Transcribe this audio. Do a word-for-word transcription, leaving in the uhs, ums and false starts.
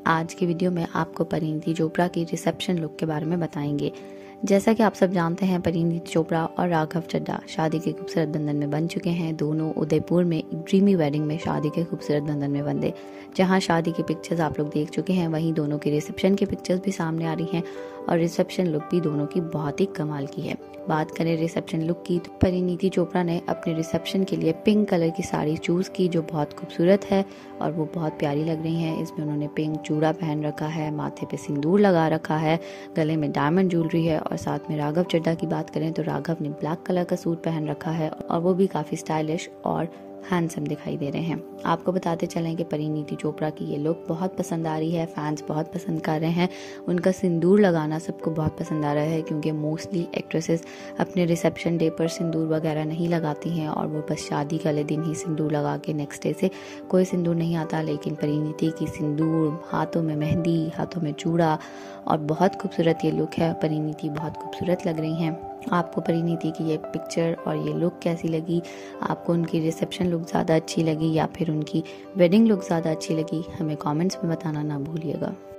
आज की वीडियो में आपको परिणीति चोपड़ा की रिसेप्शन लुक के बारे में बताएंगे। जैसा कि आप सब जानते हैं, परिणीति चोपड़ा और राघव चड्ढा शादी के खूबसूरत बंधन में बन चुके हैं। दोनों उदयपुर में एक ड्रीमी वेडिंग में शादी के खूबसूरत बंधन में बंधे। जहां शादी की पिक्चर्स आप लोग देख चुके हैं, वहीं दोनों की रिसेप्शन की पिक्चर्स भी सामने आ रही हैं और रिसेप्शन लुक भी दोनों की बहुत ही कमाल की है। बात करें रिसेप्शन लुक की, तो परिणीति चोपड़ा ने अपने रिसेप्शन के लिए पिंक कलर की साड़ी चूज की, जो बहुत खूबसूरत है और वो बहुत प्यारी लग रही है। इसमें उन्होंने पिंक चूड़ा पहन रखा है, माथे पे सिंदूर लगा रखा है, गले में डायमंड ज्वेलरी है और साथ में राघव चड्ढा की बात करें तो राघव ने ब्लैक कलर का सूट पहन रखा है और वो भी काफी स्टाइलिश और हैंडसम दिखाई दे रहे हैं। आपको बताते चलें कि परिणीति चोपड़ा की ये लुक बहुत पसंद आ रही है, फैंस बहुत पसंद कर रहे हैं। उनका सिंदूर लगाना सबको बहुत पसंद आ रहा है, क्योंकि मोस्टली एक्ट्रेसेस अपने रिसेप्शन डे पर सिंदूर वगैरह नहीं लगाती हैं और वो बस शादी वाले दिन ही सिंदूर लगा के नेक्स्ट डे से कोई सिंदूर नहीं आता। लेकिन परिणीति की सिंदूर, हाथों में मेहंदी, हाथों में चूड़ा और बहुत खूबसूरत ये लुक है। परिणीति बहुत खूबसूरत लग रही हैं। आपको परिणीति की ये पिक्चर और ये लुक कैसी लगी? आपको उनकी रिसेप्शन लुक ज़्यादा अच्छी लगी या फिर उनकी वेडिंग लुक ज़्यादा अच्छी लगी? हमें कमेंट्स में बताना ना भूलिएगा।